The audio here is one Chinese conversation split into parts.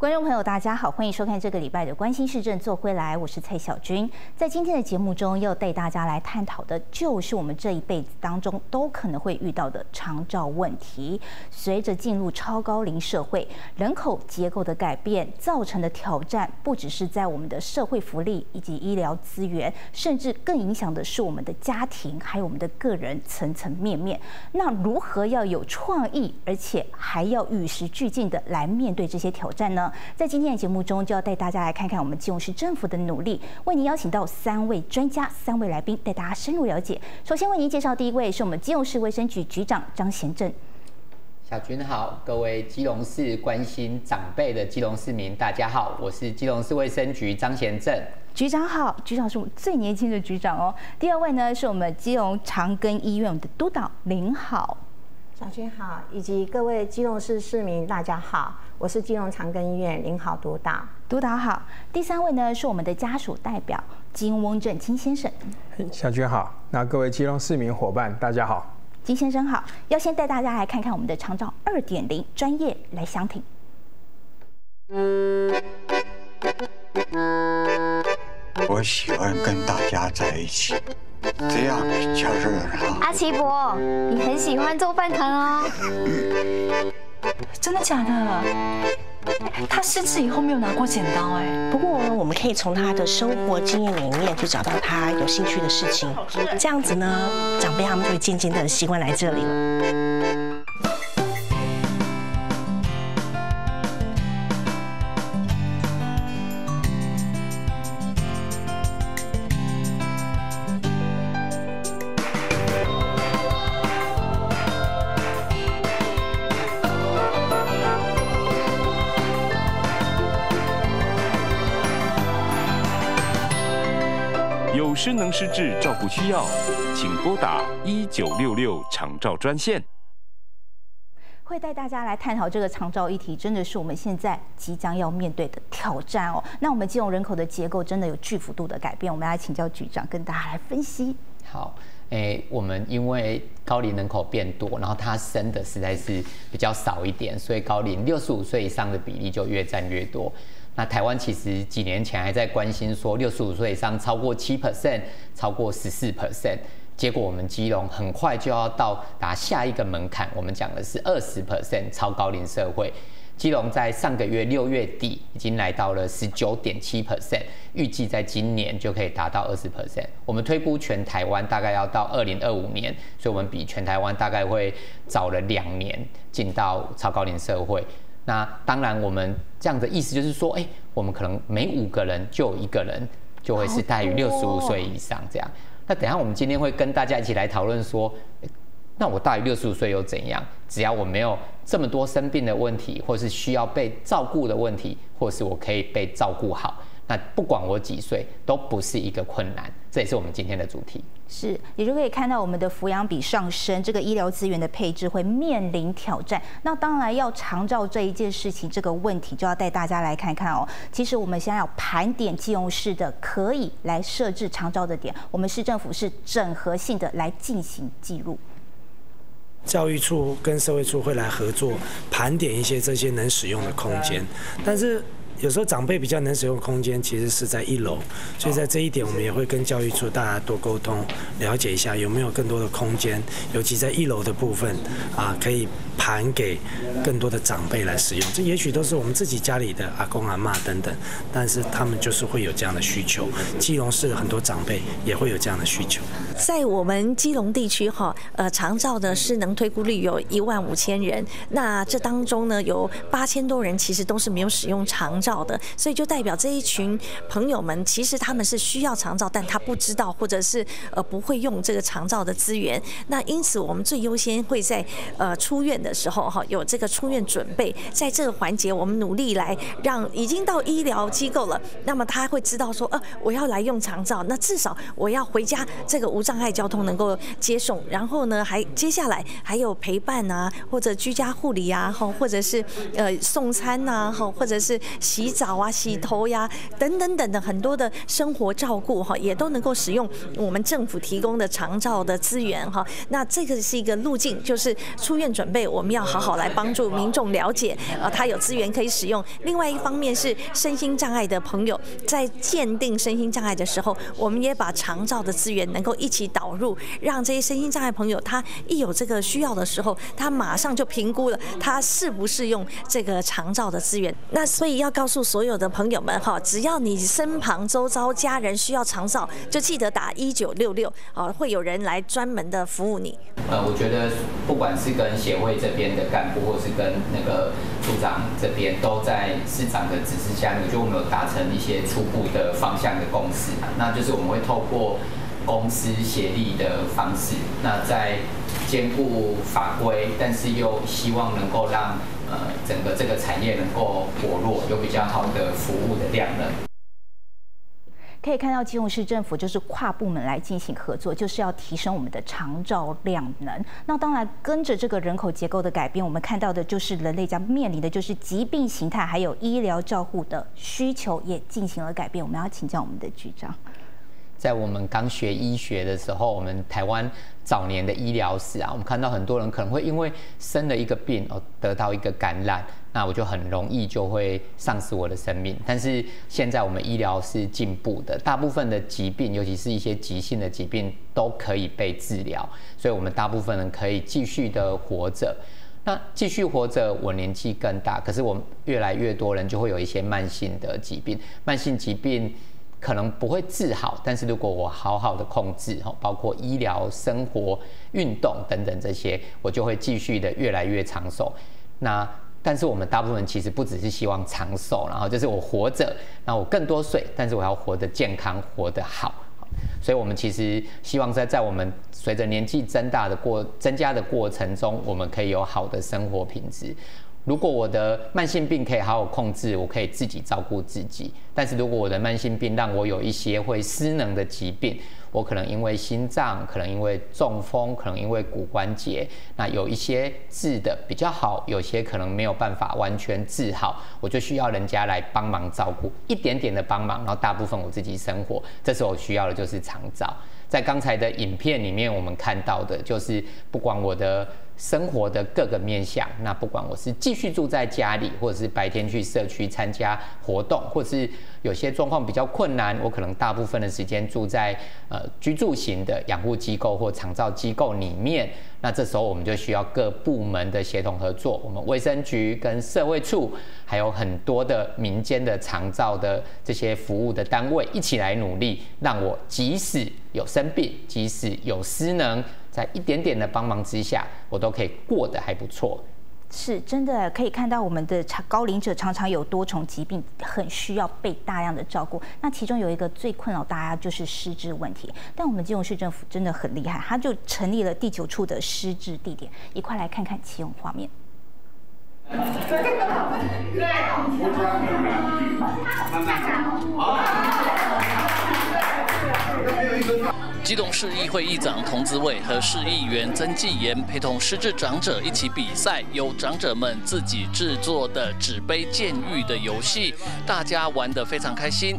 观众朋友，大家好，欢迎收看这个礼拜的《关心市政做回来》，我是蔡小君。在今天的节目中，要带大家来探讨的就是我们这一辈子当中都可能会遇到的长照问题。随着进入超高龄社会，人口结构的改变造成的挑战，不只是在我们的社会福利以及医疗资源，甚至更影响的是我们的家庭，还有我们的个人层层面面。那如何要有创意，而且还要与时俱进的来面对这些挑战呢？在今天的节目中，就要带大家来看看我们基隆市政府的努力，为您邀请到3位专家、3位来宾，带大家深入了解。首先为您介绍第一位是我们基隆市卫生局局长张贤政。 小君好，各位基隆市关心长辈的基隆市民，大家好，我是基隆市卫生局张贤政。 局长好，局长是我们最年轻的局长哦。第二位呢是我们基隆长庚医院的督导林好。 小君好，以及各位基隆市市民，大家好，我是基隆长庚医院林好督导。 督导好。第三位呢是我们的家属代表金翁正金先生。 小君好，那各位基隆市民伙伴，大家好。 金先生好，要先带大家来看看我们的长照2.0专业来相挺。 我喜欢跟大家在一起，这样比较热闹。 阿奇伯，你很喜欢做饭团哦？ 真的假的？他失智以后没有拿过剪刀哎。 不过呢，我们可以从他的生活经验里面去找到他有兴趣的事情，这样子呢，长辈他们就会渐渐的习惯来这里了。 有失能失智照顾需要，请拨打1966长照专线。 会带大家来探讨这个长照议题，真的是我们现在即将要面对的挑战哦。那我们基隆人口的结构真的有巨幅度的改变，我们来请教局长跟大家来分析。 好，我们因为高龄人口变多，然后他生的实在是比较少一点，所以高龄65岁以上的比例就越占越多。那台湾其实几年前还在关心说65岁以上超过7%，超过14%，结果我们基隆很快就要到达下一个门槛，我们讲的是20%超高龄社会。基隆在上个月6月底已经来到了19.7%，预计在今年就可以达到20%。我们推估全台湾大概要到2025年，所以我们比全台湾大概会早了2年进到超高龄社会。那当然，我们这样的意思就是说，我们可能每5个人就有1个人就会是大于65岁以上这样。那等一下我们今天会跟大家一起来讨论说，那我大于65岁又怎样？只要我没有这么多生病的问题，或是需要被照顾的问题，或是我可以被照顾好，那不管我几岁都不是一个困难。这也是我们今天的主题。 是，也就可以看到我们的抚养比上升，这个医疗资源的配置会面临挑战。那当然要长照这一件事情，这个问题就要带大家来看看哦。其实我们现在要盘点基隆市的可以来设置长照的点，我们市政府是整合性的来进行记录。 教育处跟社会处会来合作，盘点一些这些能使用的空间，但是有时候长辈比较能使用的空间其实是在1楼，所以在这一点我们也会跟教育处大家多沟通，了解一下有没有更多的空间，尤其在1楼的部分可以盘给更多的长辈来使用。这也许都是我们自己家里的阿公阿嬷等等，但是他们就是会有这样的需求。基隆市的很多长辈也会有这样的需求。 在我们基隆地区长照的失能推估率有15000人，那这当中呢有8000多人其实都是没有使用长照的，所以就代表这一群朋友们其实他们是需要长照，但他不知道或者是不会用这个长照的资源。那因此我们最优先会在出院的时候有这个出院准备，在这个环节我们努力来让已经到医疗机构了，那么他会知道说我要来用长照，那至少我要回家这个无障碍交通能够接送，然后呢，接下来还有陪伴啊，或者居家护理啊，或者是送餐呐，或者是洗澡啊、洗头呀等等等的很多的生活照顾也都能够使用我们政府提供的长照的资源那这个是一个路径，就是出院准备我们要好好来帮助民众了解他有资源可以使用。另外一方面是身心障碍的朋友，在鉴定身心障碍的时候，我们也把长照的资源能够一起导入，让这些身心障碍朋友他一有这个需要的时候，他马上就评估了他适不适用这个长照的资源。那所以要告诉所有的朋友们只要你身旁周遭家人需要长照，就记得打1966会有人来专门的服务你。 我觉得不管是跟协会这边的干部，或是跟那个处长这边，都在市长的指示下，我觉得我们有达成一些初步的方向的共识。那就是我们会透过公司协力的方式，那在兼顾法规，但是又希望能够让整个这个产业能够活络，有比较好的服务的量能。 可以看到基隆市政府就是跨部门来进行合作，就是要提升我们的长照量能。那当然跟着这个人口结构的改变，我们看到的就是人类将面临的就是疾病形态，还有医疗照护的需求也进行了改变。我们要请教我们的局长。 在我们刚学医学的时候，我们台湾早年的医疗史我们看到很多人可能会因为生了一个病得到一个感染，那我就很容易就会丧失我的生命。但是现在我们医疗是进步的，大部分的疾病，尤其是一些急性的疾病，都可以被治疗，所以我们大部分人可以继续的活着。那继续活着，我年纪更大，可是我们越来越多人就会有一些慢性的疾病，慢性疾病可能不会治好，但是如果我好好的控制，包括医疗、生活、运动等等这些，我就会继续的越来越长寿。但是我们大部分人其实不只是希望长寿，然后就是我活着，然后我更多岁，但是我要活得健康，活得好。所以我们其实希望在我们随着年纪增加的过程中，我们可以有好的生活品质。如果我的慢性病可以好好控制，我可以自己照顾自己。但是如果我的慢性病让我有一些会失能的疾病，我可能因为心脏，可能因为中风，可能因为骨关节，那有一些治的比较好，有些可能没有办法完全治好，我就需要人家来帮忙照顾，一点点的帮忙，然后大部分我自己生活。这时候我需要的就是长照。在刚才的影片里面，我们看到的就是不管我的生活的各个面向，那不管我是继续住在家里，或者是白天去社区参加活动，或者是有些状况比较困难，我可能大部分的时间住在居住型的养护机构或长照机构里面。那这时候我们就需要各部门的协同合作，我们卫生局跟社会处，还有很多的民间的长照的这些服务的单位一起来努力，让我即使有生病，即使有失能，在一点点的帮忙之下，我都可以过得还不错。 是真的可以看到我们的高龄者常常有多重疾病，很需要被大量的照顾。那其中有一个最困扰大家就是失智问题，但我们基隆市政府真的很厉害，他就成立了第9处的失智地点，一块来看看其中画面。 基隆市议会议长童子伟和市议员曾纪言陪同失智长者一起比赛，由长者们自己制作的纸杯鉴玉的游戏，大家玩得非常开心。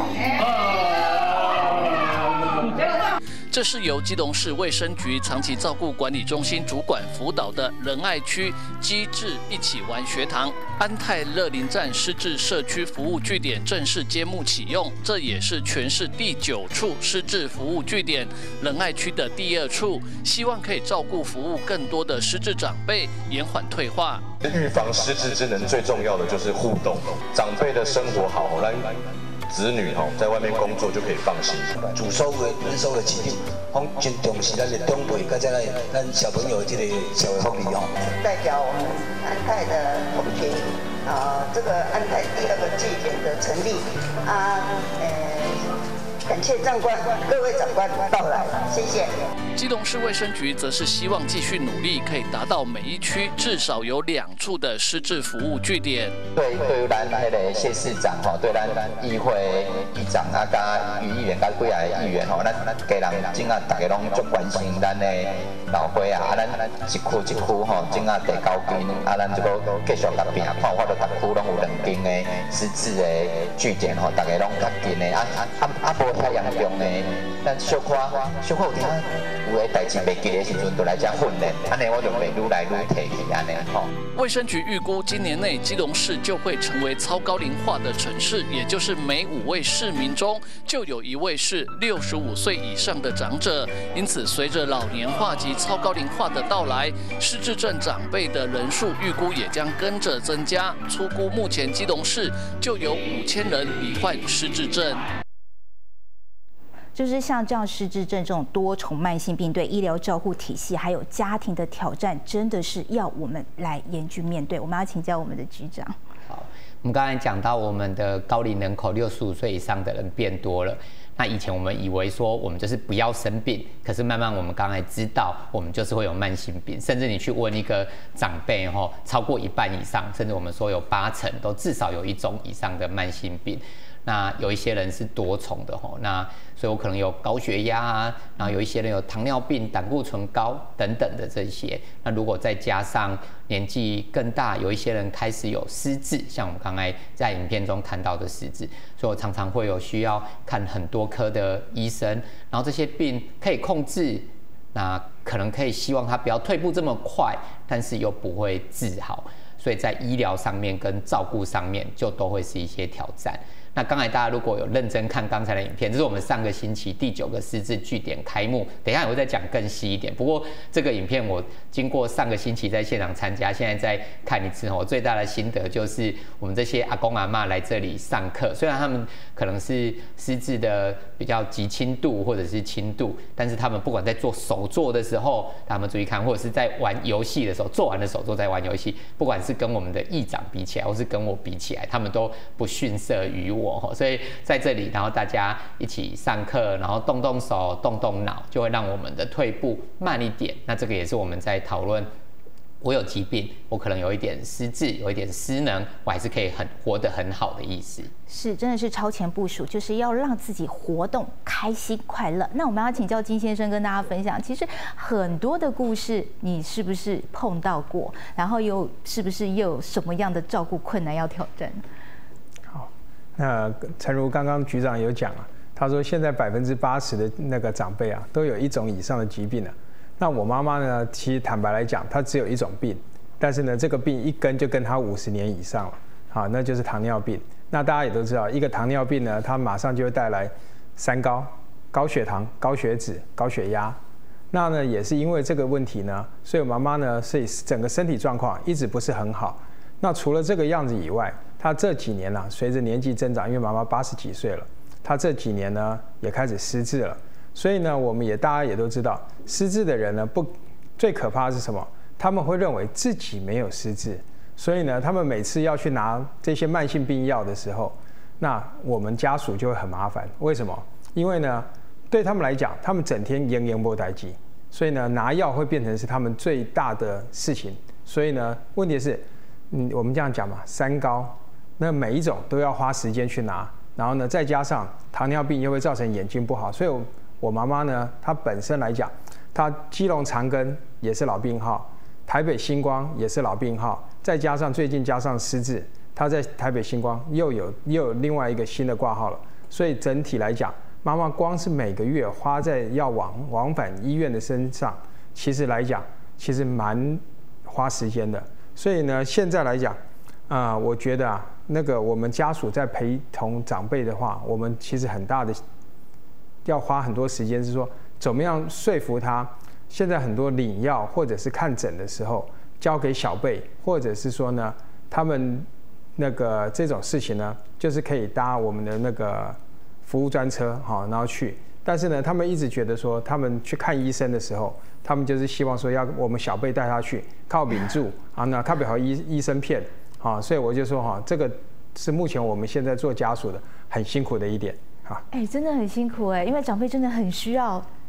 这是由基隆市卫生局长期照顾管理中心主管辅导的仁爱区机智一起玩学堂。安泰乐林站失智社区服务据点正式揭幕启用，这也是全市第9处失智服务据点，仁爱区的第2处，希望可以照顾服务更多的失智长辈，延缓退化。 预防失智之能最重要的就是互动，长辈的生活好，来子女在外面工作就可以放心。 主收的人收的疾病，我们真重视咱的长辈，跟咱小朋友这个社会福利代表我们安泰的同学，这个安泰第2个据点的成立，感谢长官，各位长官到来，谢谢。 基隆市卫生局则是希望继续努力，可以达到每一区至少有2处的失智服务据点。 对于咱那个谢市长吼，对咱议会议长啊，甲于议员、甲几个议员吼，咱家人整个大家拢足关心咱的老伙啊，咱一区一区吼，整个第9间啊，咱这个继续甲拼，看我到各区拢有2间的失智的据点吼，大家拢较近的无遐严重的，咱小可有听有个代志袂记的时阵，就来遮训练，安尼我就袂愈来愈提起安尼吼。 卫生局预估今年内基隆市就会成为超高龄化的城市，也就是每5位市民中就有1位是65岁以上的长者。因此，随着老年化及超高龄化的到来，失智症长辈的人数预估也将跟着增加。粗估目前基隆市就有5000人罹患失智症。 就是像这样失智症这种多重慢性病，对医疗照护体系还有家庭的挑战，真的是要我们来严峻面对。我们要请教我们的局长。 好，我们刚才讲到我们的高龄人口65岁以上的人变多了。那以前我们以为说我们就是不要生病，可是慢慢我们刚才知道，我们就是会有慢性病，甚至你去问一个长辈超过1半以上，甚至我们说有80%都至少有1种以上的慢性病。那有一些人是多重的那所以我可能有高血压啊，然后有一些人有糖尿病、胆固醇高等等的这些。那如果再加上年纪更大，有一些人开始有失智，像我们刚才在影片中看到的失智，所以我常常会有需要看很多科的医生，然后这些病可以控制，那可能可以希望他不要退步这么快，但是又不会治好，所以在医疗上面跟照顾上面就都会是一些挑战。那刚才大家如果有认真看刚才的影片，这是我们上个星期第9个失智据点开幕，等一下我会再讲更细一点。不过这个影片我经过上个星期在现场参加，现在再看一次我最大的心得就是我们这些阿公阿嬷来这里上课，虽然他们可能是失智的比较极轻度或者是轻度，但是他们不管在做手作的时候，他们注意看，或者是在玩游戏的时候，做完了手作在玩游戏，不管是跟我们的议长比起来，或是跟我比起来，他们都不逊色于我。所以在这里，然后大家一起上课，然后动动手、动动脑，就会让我们的退步慢一点。那这个也是我们在讨论，我有疾病，我可能有一点失智，有一点失能，我还是可以活得很好的意思。 是，真的是超前部署，就是要让自己活动开心快乐。那我们要请教金先生跟大家分享，其实很多的故事，你是不是碰到过？然后是不是又有什么样的照顾困难要挑战？ 那诚如刚刚局长有讲他说现在80%的那个长辈都有1种以上的疾病了。那我妈妈呢，其实坦白来讲，她只有1种病，但是呢，这个病一跟就跟她50年以上了，那就是糖尿病。那大家也都知道，一个糖尿病呢，它马上就会带来3高：高血糖、高血脂、高血压。那呢，也是因为这个问题呢，所以我妈妈呢，是整个身体状况一直不是很好。那除了这个样子以外，她这几年随着年纪增长，因为妈妈80几岁了，她这几年呢也开始失智了。所以呢，我们大家也都知道，失智的人呢，最可怕的是什么？他们会认为自己没有失智，所以呢，他们每次要去拿这些慢性病药的时候，那我们家属就会很麻烦。为什么？因为呢，对他们来讲，他们整天延波待机，所以呢，拿药会变成是他们最大的事情。所以呢，问题是，我们这样讲嘛，3高。那每一种都要花时间去拿，然后呢，再加上糖尿病又会造成眼睛不好，所以我妈妈呢，她本身来讲，她基隆长庚也是老病号，台北星光也是老病号，再加上最近加上失智，她在台北星光又有另外一个新的挂号了，所以整体来讲，妈妈光是每个月花在要往返医院的身上，其实来讲，其实蛮花时间的。所以呢，现在来讲，我觉得那个我们家属在陪同长辈的话，我们其实很大的要花很多时间，是说怎么样说服他。现在很多领药或者是看诊的时候，交给小辈，或者是说呢，他们那个这种事情呢，就是可以搭我们的那个服务专车，然后去。但是呢，他们一直觉得说，他们去看医生的时候，他们就是希望说要我们小辈带他去，靠秉住那靠不好医生骗。所以我就说这个是目前我们现在做家属的很辛苦的一点真的很辛苦因为长辈真的很需要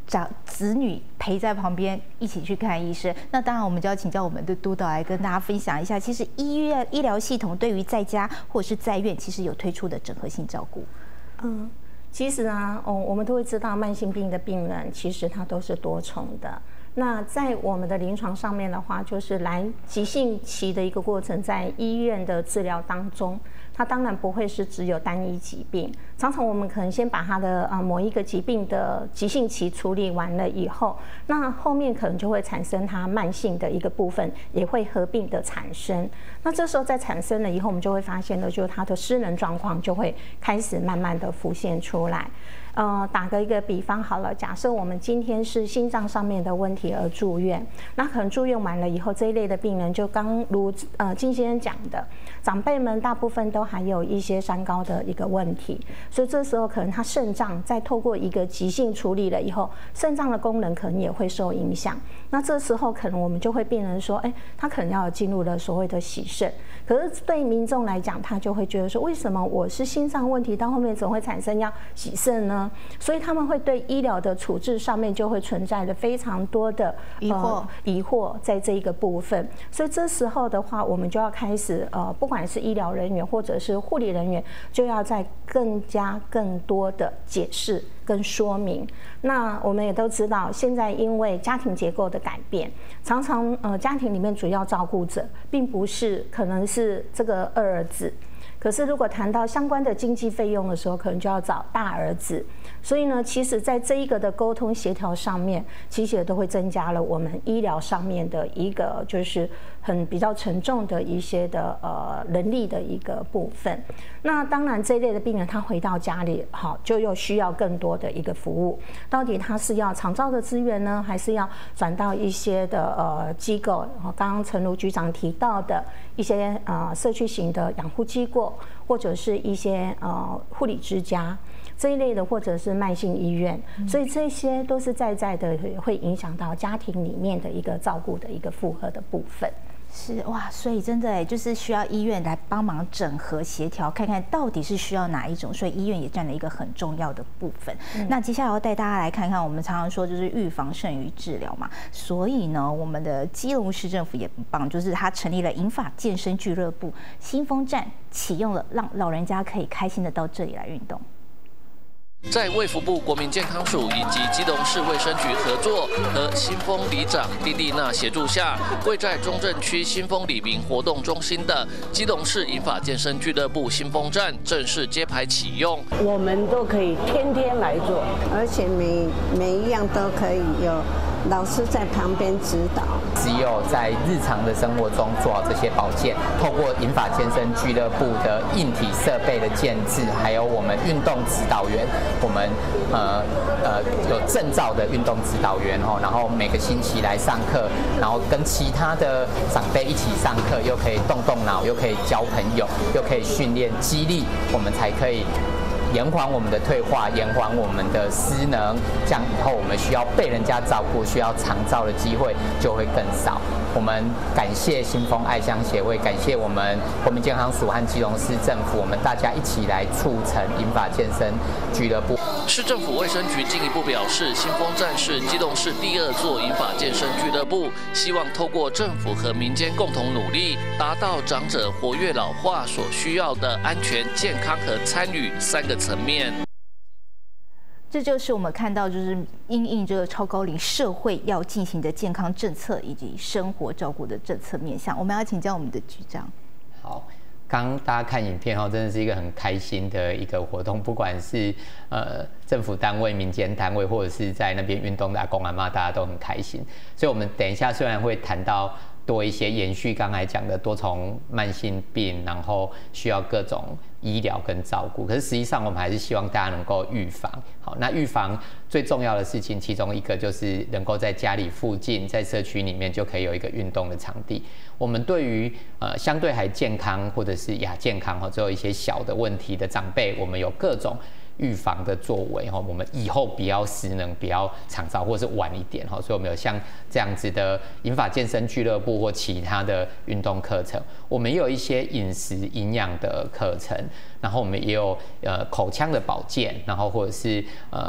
子女陪在旁边一起去看医生。那当然，我们就要请教我们的督导来跟大家分享一下，其实医疗系统对于在家或者是在院，其实有推出的整合性照顾。 其实呢，我们都会知道，慢性病的病人其实他都是多重的。那在我们的临床上面的话，就是来急性期的一个过程，在医院的治疗当中，它当然不会是只有单一疾病。常常我们可能先把它的某一个疾病的急性期处理完了以后，那后面可能就会产生它慢性的一个部分，也会合并的产生。那这时候在产生了以后，我们就会发现呢，就是它的失能状况就会开始慢慢的浮现出来。打个一个比方好了，假设我们今天是心脏上面的问题而住院，那可能住院完了以后，这一类的病人就刚如金先生讲的，长辈们大部分都还有一些三高的一个问题，所以这时候可能他肾脏在透过一个急性处理了以后，肾脏的功能可能也会受影响。那这时候可能我们就会病人说，他可能要进入了所谓的洗肾。可是对民众来讲，他就会觉得说，为什么我是心脏问题，到后面总会产生要洗肾呢？所以他们会对医疗的处置上面就会存在着非常多的疑惑在这一个部分。所以这时候的话，我们就要开始不管是医疗人员或者是护理人员，就要在更多的解释跟说明。那我们也都知道，现在因为家庭结构的改变，常常家庭里面主要照顾者并不是可能是这个二儿子。可是，如果谈到相关的经济费用的时候，可能就要找大儿子。所以呢，其实在这一个的沟通协调上面，其实也都会增加了我们医疗上面的一个就是比较沉重的一些的人力的一个部分。那当然，这一类的病人他回到家里，好就又需要更多的一个服务。到底他是要长照的资源呢，还是要转到一些的机构？刚刚陈如局长提到的一些社区型的养护机构，或者是一些护理之家这一类的，或者是慢性医院，所以这些都是在的会影响到家庭里面的一个照顾的一个负荷的部分。 是哇，所以真的就是需要医院来帮忙整合协调，看看到底是需要哪一种，所以医院也占了一个很重要的部分。那接下来要带大家来看看，我们常常说就是预防胜于治疗嘛，所以呢，我们的基隆市政府也很棒，就是他成立了银发健身俱乐部，新丰站启用了，让老人家可以开心的到这里来运动。 在卫福部国民健康署以及基隆市卫生局合作，和新丰里长蒂蒂娜协助下，位在中正区新丰里民活动中心的基隆市银发健身俱乐部新丰站正式揭牌启用。 我们都可以天天来做， 而且每一样都可以有老师在旁边指导。 只有在日常的生活中做好这些保健，透过银发健身俱乐部的硬体设备的建制，还有我们运动指导员，我们有证照的运动指导员然后每个星期来上课，然后跟其他的长辈一起上课，又可以动脑，又可以交朋友，又可以训练肌力，我们才可以延缓我们的退化，延缓我们的失能，这样以后我们需要被人家照顾、需要长照的机会就会更少。我们感谢新丰爱乡协会，感谢我们国民健康署和基隆市政府，我们大家一起来促成银发健身俱乐部。 市政府卫生局进一步表示，新丰站是基隆市第2座银发健身俱乐部，希望透过政府和民间共同努力，达到长者活跃老化所需要的安全、健康和参与3个层面。 这就是我们看到，就是因应这个超高龄社会要进行的健康政策以及生活照顾的政策面向。我们要请教我们的局长。 好，刚大家看影片真的是一个很开心的一个活动，不管是政府单位、民间单位，或者是在那边运动的阿公阿嬷，大家都很开心。所以我们等一下虽然会谈到多一些延续刚才讲的多重慢性病，然后需要各种医疗跟照顾，可是实际上我们还是希望大家能够预防。好，那预防最重要的事情，其中一个就是能够在家里附近，在社区里面就可以有一个运动的场地。我们对于相对还健康或者是亚健康只有一些小的问题的长辈，我们有各种预防的作为我们以后不要失能，不要长照，或是晚一点所以我们有像这样子的银发健身俱乐部或其他的运动课程，我们也有一些饮食营养的课程，然后我们也有口腔的保健，然后或者是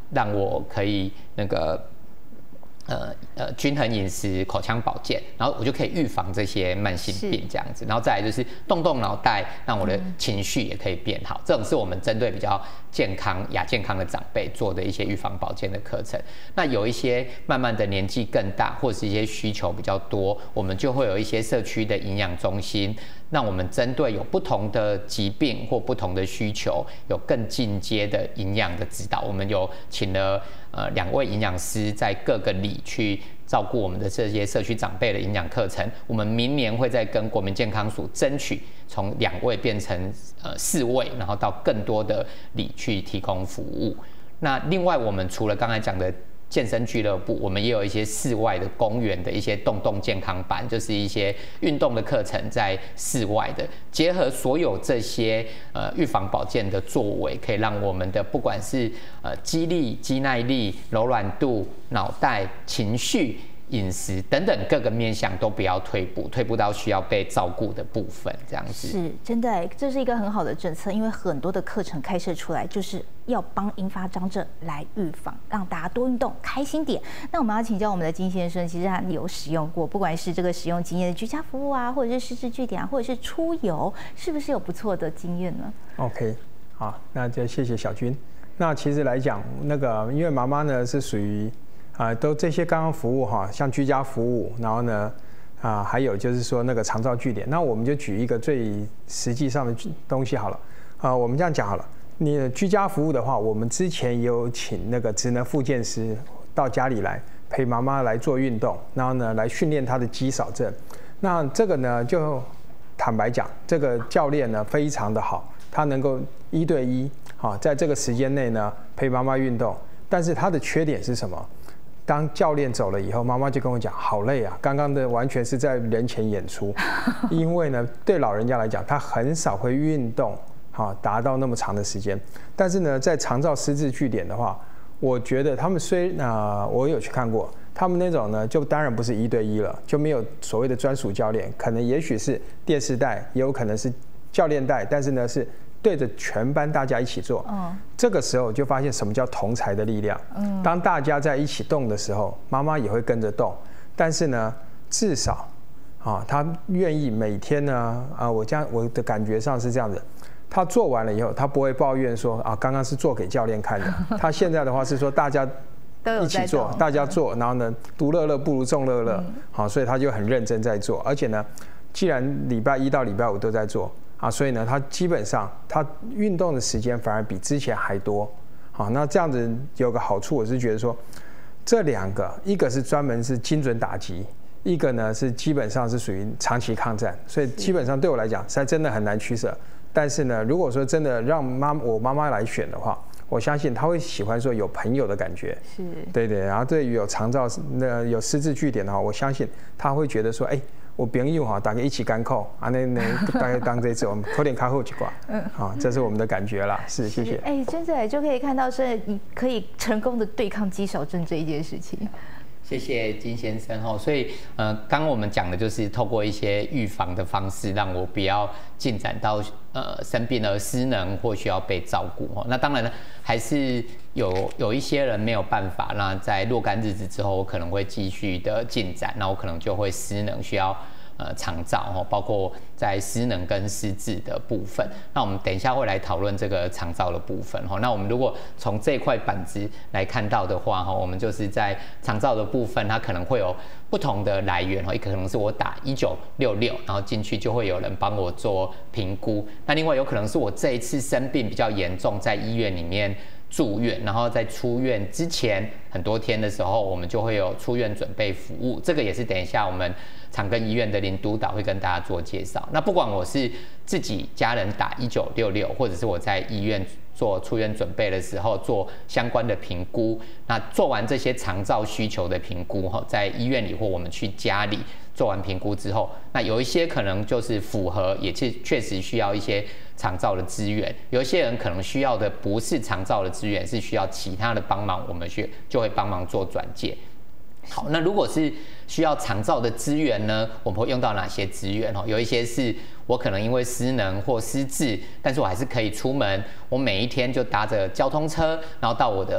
让我可以那个均衡饮食、口腔保健，然后我就可以预防这些慢性病这样子。然后再来就是动动脑袋，让我的情绪也可以变好。这种是我们针对比较健康、亚健康的长辈做的一些预防保健的课程。那有一些慢慢的年纪更大，或是一些需求比较多，我们就会有一些社区的营养中心，让我们针对有不同的疾病或不同的需求，有更进阶的营养的指导。我们有请了2位营养师在各个里去照顾我们的这些社区长辈的营养课程。我们明年会再跟国民健康署争取从2位变成4位，然后到更多的里去提供服务。那另外，我们除了刚才讲的健身俱乐部，我们也有一些室外的公园的一些动动健康班，就是一些运动的课程在室外的，结合所有这些预防保健的作为，可以让我们的不管是肌力、肌耐力、柔软度、脑袋、情绪、饮食等等各个面向都不要退步到需要被照顾的部分，这样子是真的，这是一个很好的政策，因为很多的课程开设出来就是要帮引发长者来预防，让大家多运动，开心点。那我们要请教我们的金先生，其实他有使用过，不管是这个使用经验的居家服务啊，或者是失智据点啊，或者是出游，是不是有不错的经验呢 ？OK， 好，那就谢谢小军。那其实来讲，那个因为妈妈呢是属于都这些刚刚服务哈，像居家服务，然后呢还有就是说那个长照据点，那我们就举一个最实际上的东西好了。我们这样讲好了，你居家服务的话，我们之前也有请那个职能复健师到家里来陪妈妈来做运动，然后呢来训练她的肌少症。那这个呢就坦白讲，这个教练呢非常的好，他能够1对1在这个时间内呢陪妈妈运动。但是他的缺点是什么？当教练走了以后，妈妈就跟我讲，好累啊，刚刚的完全是在人前演出。因为呢，对老人家来讲，他很少会运动，达到那么长的时间。但是呢，在长照失智据点的话，我觉得他们我有去看过，他们那种呢，就当然不是1对1了，就没有所谓的专属教练，可能也许是电视带，也有可能是教练带，但是呢是对着全班大家一起做。这个时候就发现什么叫同侪的力量。当大家在一起动的时候，妈妈也会跟着动。但是呢，至少他愿意每天呢我的感觉上是这样子，他做完了以后，他不会抱怨说刚刚是做给教练看的。他现在的话是说大家一起做，大家做，然后呢独乐乐不如众乐乐。所以他就很认真在做，而且呢，既然礼拜1到礼拜5都在做。所以呢，他基本上他运动的时间反而比之前还多。那这样子有个好处，我是觉得说，这2个，一个是专门是精准打击，一个呢是基本上是属于长期抗战，所以基本上对我来讲，实在真的很难取舍。但是呢，如果说真的让我妈妈来选的话，我相信她会喜欢说有朋友的感觉。是，对。然后对于有长照有失智据点的话，我相信她会觉得说，我朋友大家一起甘苦，大概当这次我们可点开后几挂，这是我们的感觉啦。是，谢谢。 真的就可以看到是你可以成功的对抗肌少症这一件事情。 谢谢金先生所以刚刚我们讲的就是透过一些预防的方式，让我不要进展到生病而失能或需要被照顾那当然呢，还是有一些人没有办法，那在若干日子之后，我可能会继续的进展，那我可能就会失能，需要长照包括在失能跟失智的部分。那我们等一下会来讨论这个长照的部分那我们如果从这块板子来看到的话我们就是在长照的部分，它可能会有不同的来源一个可能是我打1966，然后进去就会有人帮我做评估。那另外有可能是我这一次生病比较严重，在医院里面住院，然后在出院之前很多天的时候，我们就会有出院准备服务。这个也是等一下我们长庚医院的林督导会跟大家做介绍。那不管我是自己家人打1966，或者是我在医院做出院准备的时候做相关的评估，那做完这些长照需求的评估在医院里或我们去家里做完评估之后，那有一些可能就是符合，也确实需要一些长照的资源，有一些人可能需要的不是长照的资源，是需要其他的帮忙，我们就会帮忙做转介。好，那如果是需要长照的资源呢，我们会用到哪些资源有一些是我可能因为失能或失智，但是我还是可以出门，我每一天就搭着交通车，然后到我的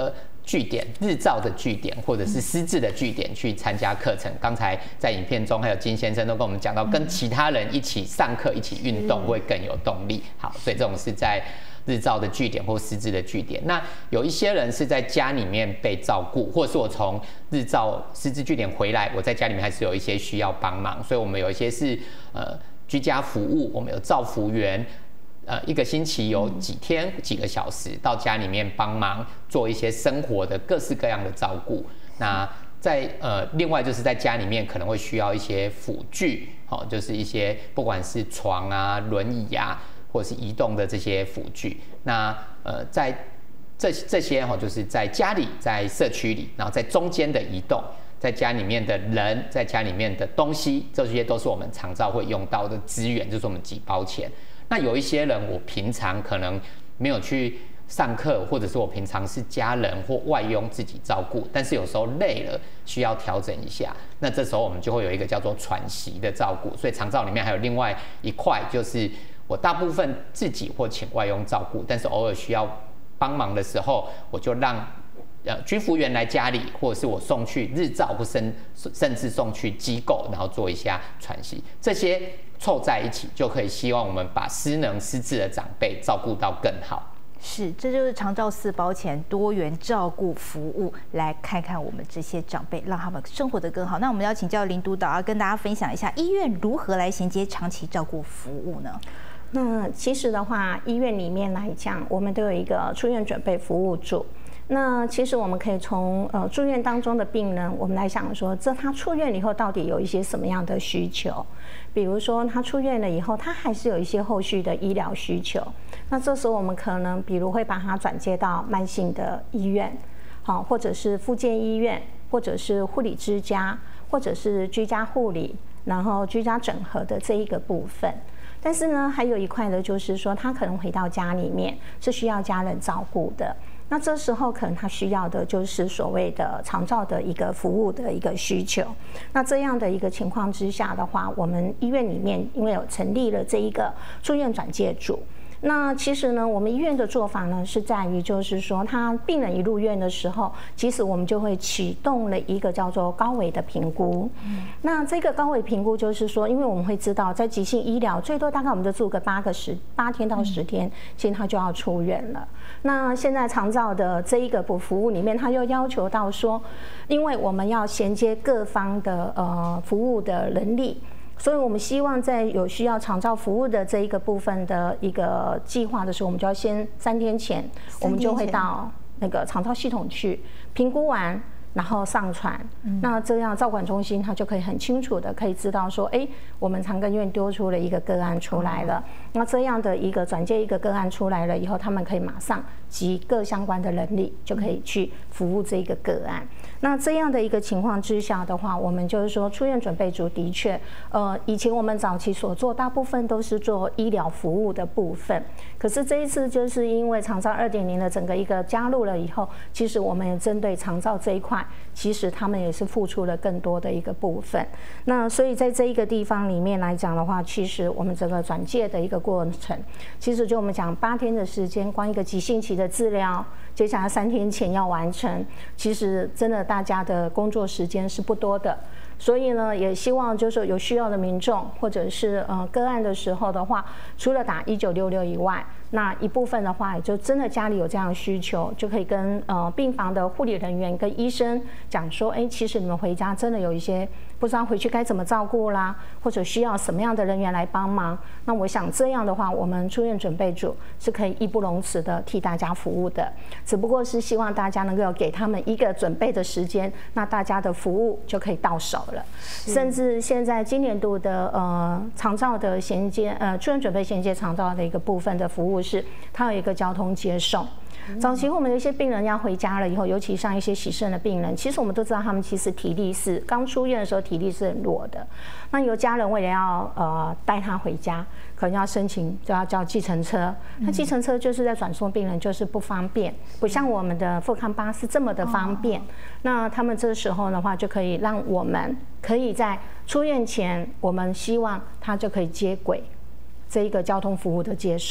据点、日照的据点，或者是师资的据点去参加课程。刚才在影片中，还有金先生都跟我们讲到，跟其他人一起上课、一起运动会更有动力。好，所以这种是在日照的据点或师资的据点。那有一些人是在家里面被照顾，或者是我从日照师资据点回来，我在家里面还是有一些需要帮忙，所以我们有一些是居家服务，我们有照服员。一个星期有几天、几个小时到家里面帮忙做一些生活的各式各样的照顾。那在另外就是在家里面可能会需要一些辅具，就是一些不管是床啊、轮椅啊，或者是移动的这些辅具。那在这些就是在家里、在社区里，然后在中间的移动。在家里面的人，在家里面的东西，这些都是我们长照会用到的资源，就是我们几包钱。那有一些人，我平常可能没有去上课，或者是我平常是家人或外佣自己照顾，但是有时候累了，需要调整一下。那这时候我们就会有一个叫做喘息的照顾。所以长照里面还有另外一块，就是我大部分自己或请外佣照顾，但是偶尔需要帮忙的时候，我就让居服员来家里，或者是我送去日照，或甚至送去机构，然后做一下喘息，这些凑在一起，就可以希望我们把失能失智的长辈照顾到更好。 是，这就是长照4包钱多元照顾服务，来看看我们这些长辈，让他们生活得更好。那我们要请教林督导，要跟大家分享一下医院如何来衔接长期照顾服务呢？ 那其实的话，医院里面来讲，我们都有一个出院准备服务组。那其实我们可以从住院当中的病人，我们来想说，他出院以后到底有一些什么样的需求？比如说他出院了以后，他还是有一些后续的医疗需求。那这时候我们可能比如会把他转接到慢性的医院，好，或者是复健医院，或者是护理之家，或者是居家护理，然后居家整合的这一个部分。但是呢，还有一块的就是说，他可能回到家里面是需要家人照顾的。那这时候可能他需要的就是所谓的长照的一个服务的一个需求。那这样的一个情况之下的话，我们医院里面因为有成立了这一个住院转介组。那其实呢，我们医院的做法呢是在于，就是说，他病人一入院的时候，其实我们就会启动了一个叫做高危的评估。那这个高危评估就是说，因为我们会知道，在急性医疗最多大概我们就住个8天到10天，其实他就要出院了。那现在长照的这一个服务里面，他又要求到说，因为我们要衔接各方的服务的能力。所以我们希望在有需要长照服务的这一个部分的一个计划的时候，我们就要先3天前，我们就会到那个长照系统去评估完，然后上传。那这样照管中心它就可以很清楚的可以知道说，哎，我们长庚院丢出了一个个案出来了。那这样的一个转介一个个案出来了以后，他们可以马上集各相关的能力，就可以去服务这个个案。那这样的一个情况之下的话，我们就是说出院准备组的确，以前我们早期所做大部分都是做医疗服务的部分，可是这一次就是因为长照2.0的整个一个加入了以后，其实我们也针对长照这一块，其实他们也是付出了更多的一个部分。那所以在这一个地方里面来讲的话，其实我们整个转介的一个过程，其实就我们讲8天的时间，光一个急性期的治疗，接下来3天前要完成，其实真的大家的工作时间是不多的。所以呢，也希望就是有需要的民众或者是个案的时候的话，除了打1966以外，那一部分的话，也就真的家里有这样的需求，就可以跟病房的护理人员跟医生讲说，哎，其实你们回家真的有一些不知道回去该怎么照顾啦，或者需要什么样的人员来帮忙。那我想这样的话，我们出院准备组是可以义不容辞的替大家服务的，只不过是希望大家能够给他们一个准备的时间，那大家的服务就可以到手了。甚至现在今年度的长照的衔接出院准备衔接长照的一个部分的服务是，它有一个交通接送。早期我们有一些病人要回家了以后，尤其像一些洗肾的病人，其实我们都知道他们其实体力是刚出院的时候体力是很弱的。那有家人为了要带他回家，可能要申请就要叫计程车。那计程车就是在转送病人就是不方便，不像我们的复康巴士这么的方便。那他们这时候的话，就可以让我们可以在出院前，我们希望他就可以接轨这一个交通服务的接送。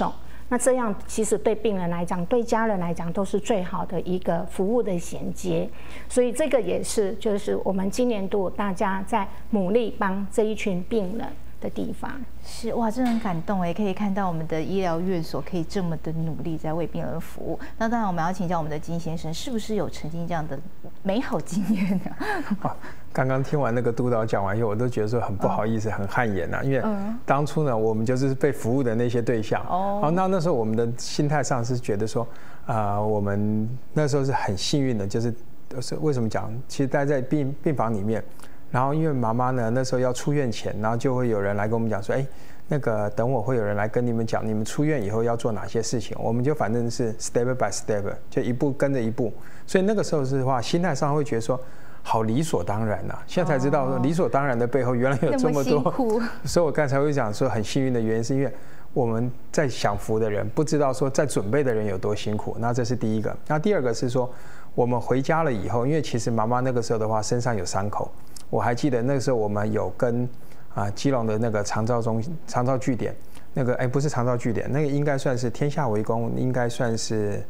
那这样其实对病人来讲，对家人来讲都是最好的一个服务的衔接。所以这个也是就是我们今年度大家在努力帮这一群病人的地方。 是哇，真的很感动哎，可以看到我们的医疗院所可以这么的努力在为病人服务。那当然，我们要请教我们的金先生，是不是有曾经这样的美好经验呢？ 刚刚听完那个督导讲完以后，我都觉得说很不好意思，很汗颜因为当初呢，我们就是被服务的那些对象。那时候我们的心态上是觉得说，我们那时候是很幸运的，就是为什么讲？其实待在病房里面。然后因为妈妈呢那时候要出院前，然后就会有人来跟我们讲说，那个等我会有人来跟你们讲，你们出院以后要做哪些事情，我们就反正是 step by step， 就一步跟着一步。所以那个时候是的话，心态上会觉得说，好理所当然啊。现在才知道理所当然的背后原来有这么多。所以我刚才会讲说很幸运的原因，是因为我们在享福的人不知道说在准备的人有多辛苦。那这是第一个。那第二个是说，我们回家了以后，因为其实妈妈那个时候的话身上有伤口。我还记得那个时候我们有跟基隆的那个长照据点，那个不是长照据点，那个应该算是天下为公，应该算是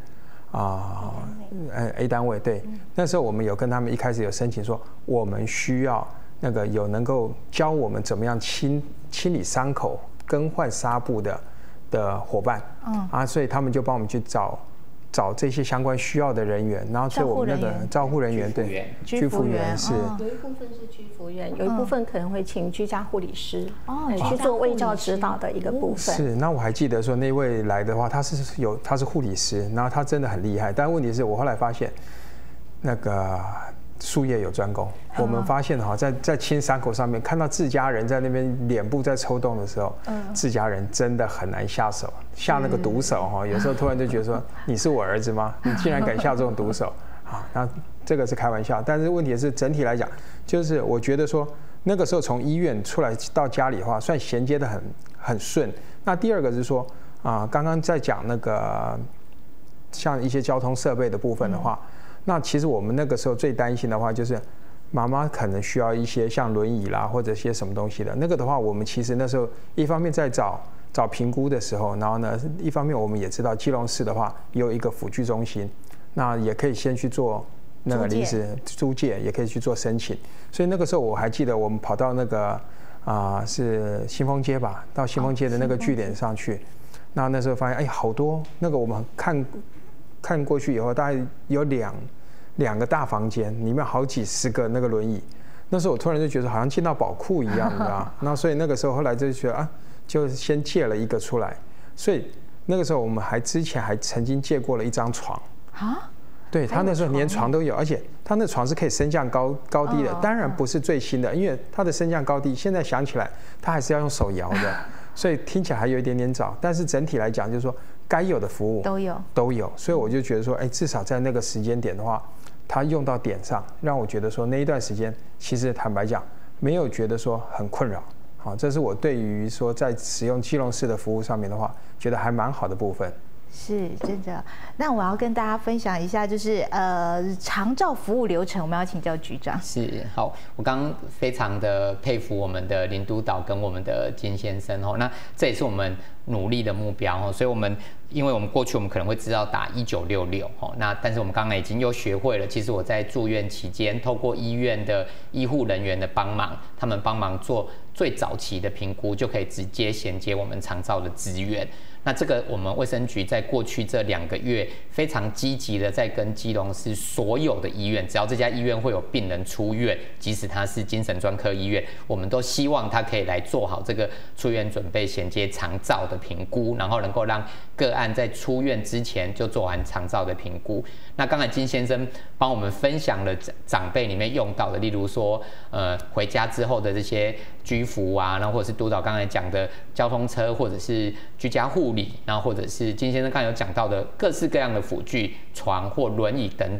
A 单位。对，那时候我们有跟他们一开始有申请说，我们需要那个有能够教我们怎么样清理伤口、更换纱布的伙伴。所以他们就帮我们去找这些相关需要的人员，然后所以我们那个照护人员，对，居服员是有一部分是居服员，有一部分可能会请居家护理师去做卫教指导的一个部分。 是，那我还记得说那位来的话，他是护理师，然后他真的很厉害，但问题是我后来发现那个术业有专攻。我们发现在清伤口上面看到自家人在那边脸部在抽动的时候，自家人真的很难下手，下那个毒手有时候突然就觉得说，你是我儿子吗？你竟然敢下这种毒手那这个是开玩笑，但是问题是整体来讲，就是我觉得说那个时候从医院出来到家里的话，算衔接的很顺。那第二个是说刚刚在讲那个像一些交通设备的部分的话。那其实我们那个时候最担心的话，就是妈妈可能需要一些像轮椅啦，或者些什么东西的。那个的话，我们其实那时候一方面在找评估的时候，然后呢，一方面我们也知道基隆市的话有一个辅具中心，那也可以先去做那个临时租借，也可以去做申请。所以那个时候我还记得，我们跑到那个是新丰街吧，到新丰街的那个据点上去。那时候发现好多那个我们看过去以后，大概有两个大房间，里面好几十个那个轮椅。那时候我突然就觉得好像进到宝库一样，你知道吗？那所以那个时候后来就觉得就先借了一个出来。所以那个时候我们之前还曾经借过了一张床对，他那时候连床都有，而且他那床是可以升降高低的，当然不是最新的，因为它的升降高低现在想起来，它还是要用手摇的，所以听起来还有一点点早。但是整体来讲，就是说该有的服务都有，所以我就觉得说，至少在那个时间点的话，它用到点上，让我觉得说那一段时间，其实坦白讲，没有觉得说很困扰。这是我对于说在使用基隆市的服务上面的话，觉得还蛮好的部分。 是真的。那我要跟大家分享一下，就是长照服务流程，我们要请教局长。 是，好，我刚刚非常的佩服我们的林督导跟我们的金先生那这也是我们努力的目标所以因为我们过去我们可能会知道打1966但是我们刚刚已经又学会了，其实我在住院期间，透过医院的医护人员的帮忙，他们帮忙做最早期的评估，就可以直接衔接我们长照的资源。那这个我们卫生局在过去这2个月非常积极的在跟基隆市所有的医院，只要这家医院会有病人出院，即使他是精神专科医院，我们都希望他可以来做好这个出院准备衔接长照的评估，然后能够让个案在出院之前就做完长照的评估。那刚才金先生帮我们分享了长辈里面用到的，例如说回家之后的这些居服然后或者是督导刚才讲的交通车，或者是居家护理，然后或者是金先生刚才有讲到的各式各样的辅具、床或轮椅等等，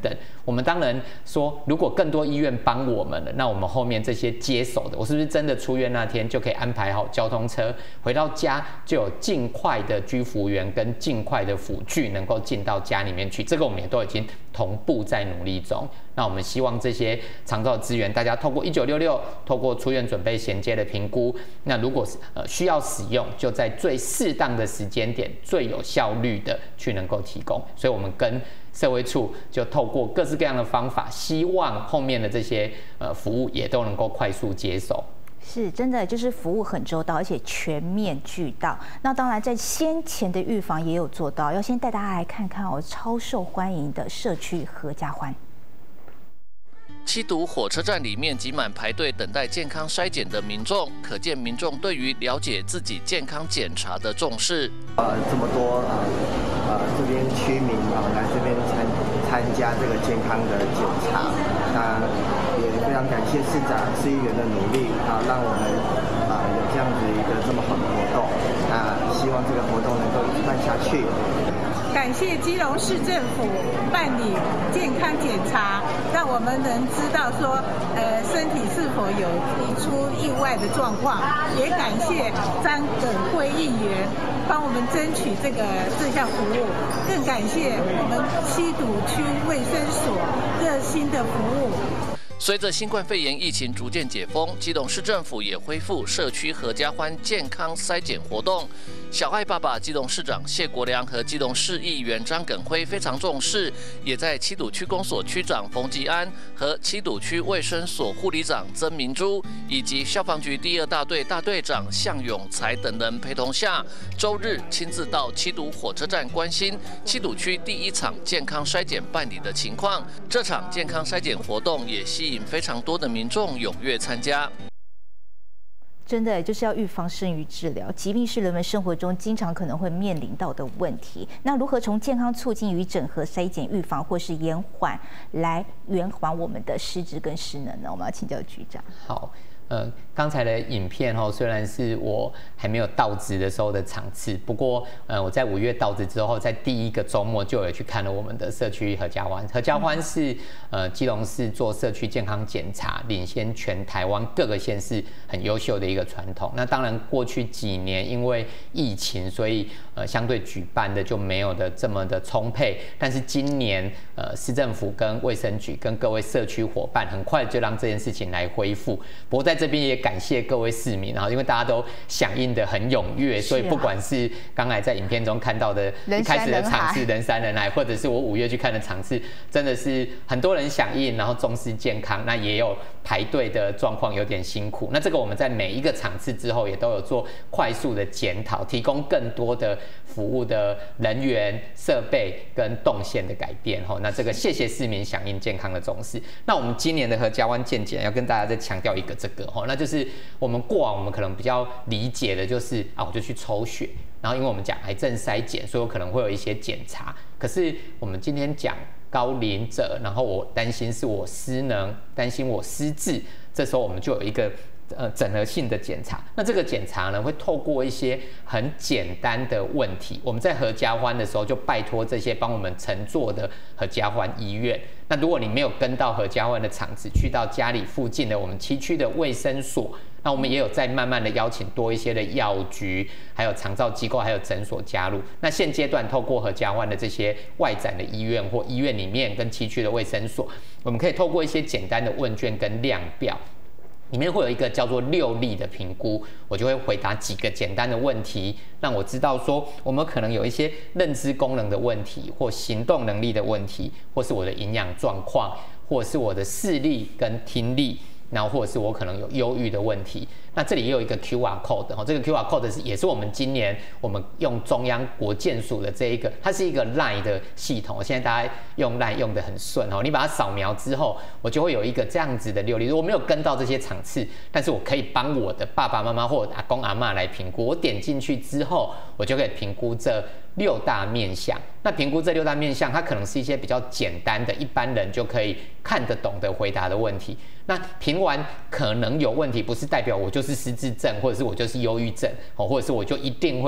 我们当然说，如果更多医院帮我们了，那我们后面这些接手的，我是不是真的出院那天就可以安排好交通车，回到家就有尽快的居服员跟尽快的辅具能够进到家里面去？这个我们也都已经同步在努力中。那我们希望这些长照资源，大家透过1966，透过出院准备衔接的评估，那如果需要使用，就在最适当的时间点、最有效率的去能够提供。所以我们跟社会处就透过各式各样的方法，希望后面的这些服务也都能够快速接手。 是真的，就是服务很周到，而且全面俱到。那当然，在先前的预防也有做到。要先带大家来看看超受欢迎的社区合家欢。 七堵火车站里面挤满排队等待健康筛检的民众，可见民众对于了解自己健康检查的重视。 这么多这边居民来这边参加这个健康的检查，那也非常感谢市长、市议员的努力让我们有这样子一个这么好的活动。那希望这个活动能够一直办下去。 感谢基隆市政府办理健康检查，让我们能知道说，身体是否有出意外的状况。也感谢张耿辉议员帮我们争取这项服务，更感谢我们七堵区卫生所热心的服务。 随着新冠肺炎疫情逐渐解封，基隆市政府也恢复社区合家欢健康筛检活动。小爱爸爸基隆市长谢国良和基隆市议员张耿辉非常重视，也在七堵区公所区长冯吉安和七堵区卫生所护理长曾明珠，以及消防局第2大队大队长向永才等人陪同下，周日亲自到七堵火车站关心七堵区第1场健康筛检办理的情况。这场健康筛检活动也吸引非常多的民众踊跃参加。 真的就是要预防胜于治疗，疾病是人们生活中经常可能会面临到的问题。那如何从健康促进与整合筛检预防，或是延缓来延缓我们的失智跟失能呢？我们要请教局长。 好。刚才的影片虽然是我还没有到职的时候的场次，不过我在5月到职之后，在第1个周末就有去看了我们的社区合家欢。合家欢是基隆市做社区健康检查领先全台湾各个县市很优秀的一个传统。那当然过去几年因为疫情，所以相对举办的就没有的这么的充沛。但是今年市政府跟卫生局跟各位社区伙伴很快就让这件事情来恢复。不过在这边也感谢各位市民，因为大家都响应的很踊跃，所以不管是刚才在影片中看到的一开始的场次人山人海，或者是我5月去看的场次，真的是很多人响应，然后重视健康，那也有排队的状况，有点辛苦。那这个我们在每一个场次之后也都有做快速的检讨，提供更多的服务的人员、设备跟动线的改变。那这个谢谢市民响应健康的重视。那我们今年的合家欢健检要跟大家再强调一个那就是我们过往我们可能比较理解的就是我就去抽血，然后因为我们讲癌症筛检，所以我可能会有一些检查。可是我们今天讲高龄者，然后我担心是我失能，担心我失智，这时候我们就有一个整合性的检查。那这个检查呢，会透过一些很简单的问题，我们在合家欢的时候就拜托这些帮我们乘坐的合家欢医院。那如果你没有跟到合家欢的场子，去到家里附近的我们7区的卫生所，那我们也有在慢慢的邀请多一些的药局，还有长照机构，还有诊所加入。那现阶段透过合家欢的这些外展的医院或医院里面跟7区的卫生所，我们可以透过一些简单的问卷跟量表。里面会有一个叫做6例的评估，我就会回答几个简单的问题，让我知道说我们可能有一些认知功能的问题，或行动能力的问题，或是我的营养状况，或是我的视力跟听力，然后或者是我可能有忧郁的问题。那这里也有一个 QR code， 这个 QR code 也是我们今年我们用中央国健署的这一个，它是一个 LINE 的系统，现在大家用 LINE 用得很顺你把它扫描之后，我就会有一个这样子的6例。我没有跟到这些场次，但是我可以帮我的爸爸妈妈或者阿公阿嬷来评估。我点进去之后，我就可以评估这6大面向。那评估这6大面向，它可能是一些比较简单的，一般人就可以看得懂的回答的问题。那评完可能有问题，不是代表我就是失智症，或者是我就是忧郁症，或者是我就一定会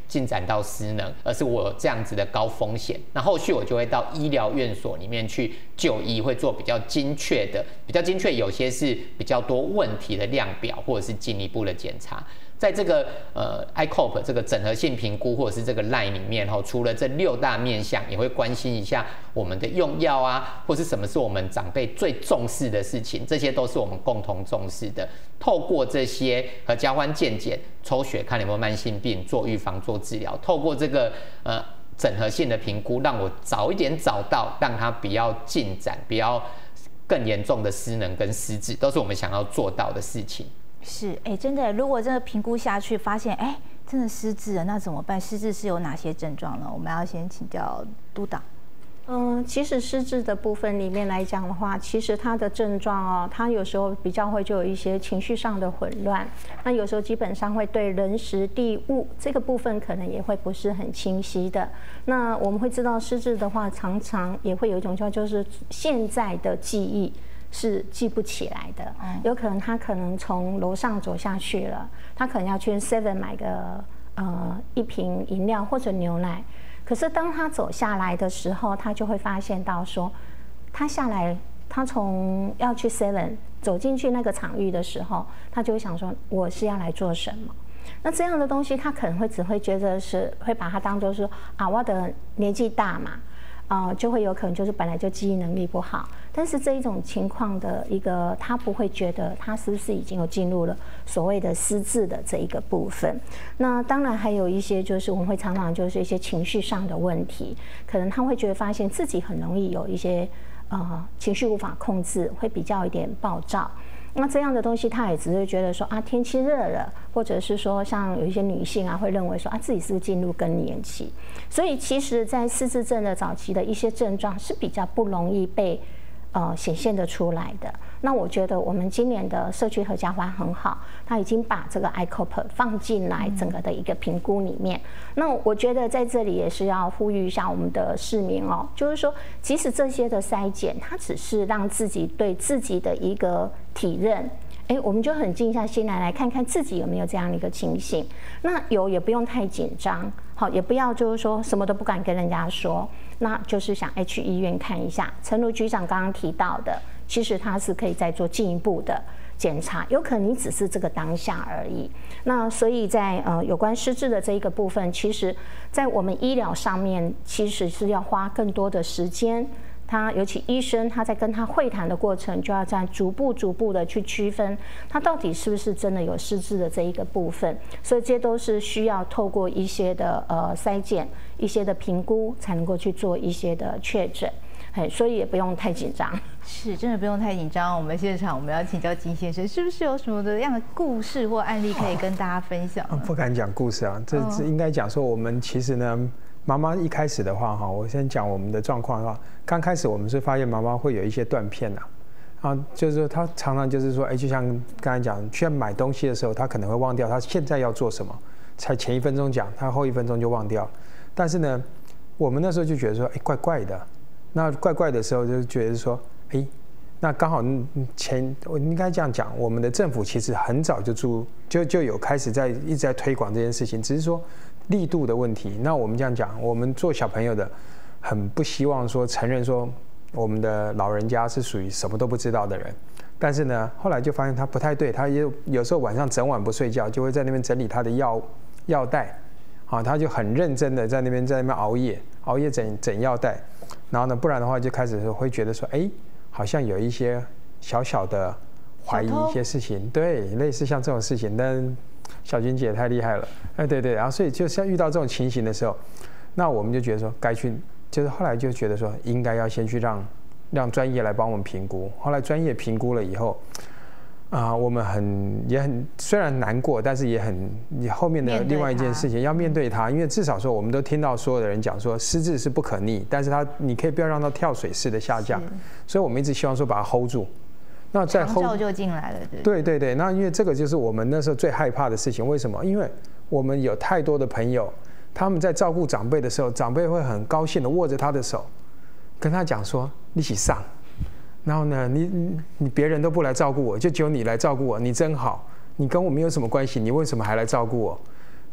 进展到失能，而是我有这样子的高风险。那后续我就会到医疗院所里面去就医，会做比较精确，有些是比较多问题的量表，或者是进一步的检查。在这个ICOPE 这个整合性评估或者是这个 LINE 里面除了这6大面向，也会关心一下我们的用药啊，或是什么是我们长辈最重视的事情，这些都是我们共同重视的。透过这些和交换健检、抽血看有没有慢性病、做预防、做治疗，透过这个整合性的评估，让我早一点找到，让它不要进展，不要更严重的失能跟失智，都是我们想要做到的事情。 是，真的，如果真的评估下去，发现真的失智了，那怎么办？失智是有哪些症状呢？我们要先请教督导。 其实失智的部分里面来讲的话，其实它的症状它有时候比较会就有一些情绪上的混乱，那有时候基本上会对人时地物这个部分可能也会不是很清晰的。那我们会知道失智的话，常常也会有一种情况，就是现在的记忆是记不起来的，有可能他可能从楼上走下去了，他可能要去 7 买个一瓶饮料或者牛奶，可是当他走下来的时候，他就会发现到说，他下来，他从要去 7走进去那个场域的时候，他就会想说，我是要来做什么？那这样的东西，他可能会只会觉得是会把它当作是我的年纪大嘛。就会有可能就是本来就记忆能力不好，但是这一种情况的一个，他不会觉得他是不是已经有进入了所谓的失智的这一个部分。那当然还有一些就是我们会常常就是一些情绪上的问题，可能他会觉得发现自己很容易有一些情绪无法控制，会比较一点暴躁。那这样的东西，他也只是觉得说天气热了，或者是说像有一些女性会认为说自己是不是进入更年期。所以其实，在失智症的早期的一些症状是比较不容易被显现得出来的。那我觉得我们今年的社区合家欢很好，他已经把这个 ICOPE 放进来整个的一个评估里面。那我觉得在这里也是要呼吁一下我们的市民就是说，其实这些的筛检，它只是让自己对自己的一个体认。我们就很静下心来看看自己有没有这样的一个情形。那有也不用太紧张，好，也不要就是说什么都不敢跟人家说，那就是想去医院看一下。诚如局长刚刚提到的，其实他是可以再做进一步的检查，有可能你只是这个当下而已。那所以在有关失智的这一个部分，其实在我们医疗上面其实是要花更多的时间。他尤其医生他在跟他会谈的过程，就要这样逐步的去区分他到底是不是真的有失智的这一个部分，所以这些都是需要透过一些的筛检、一些的评估，才能够去做一些的确诊。所以也不用太紧张， 是真的不用太紧张。我们现场我们要请教金先生，是不是有什么的样的故事或案例可以跟大家分享？ 不敢讲故事啊，这应该讲说我们其实呢。妈妈一开始的话我先讲我们的状况的话，刚开始我们是发现妈妈会有一些断片就是说她常常就是说，就像刚才讲，去买东西的时候，她可能会忘掉她现在要做什么，才前1分钟讲，她后1分钟就忘掉。但是呢，我们那时候就觉得说，怪怪的。那怪怪的时候就觉得说，那刚好我应该这样讲，我们的政府其实很早就有开始一直在推广这件事情，只是说力度的问题。那我们这样讲，我们做小朋友的很不希望说承认说我们的老人家是属于什么都不知道的人，但是呢，后来就发现他不太对，他也有时候晚上整晚不睡觉，就会在那边整理他的药袋，他就很认真的在那边熬夜整药袋，然后呢，不然的话就开始会觉得说，好像有一些小小的怀疑一些事情，对，类似像这种事情，但小君姐太厉害了，对，然后所以就像遇到这种情形的时候，那我们就觉得说该去，就是后来就觉得说应该要先去让专业来帮我们评估，后来专业评估了以后，我们也很虽然难过，但是也后面的另外一件事情要面对它，因为至少说我们都听到所有的人讲说失智是不可逆，但是你可以不要让它跳水式的下降，所以我们一直希望说把它 hold 住。那再 hold 长照就进来了， 对，那因为这个就是我们那时候最害怕的事情，为什么？因为我们有太多的朋友，他们在照顾长辈的时候，长辈会很高兴的握着他的手，跟他讲说一起上。然后呢，你别人都不来照顾我，就只有你来照顾我，你真好，你跟我没有什么关系，你为什么还来照顾我？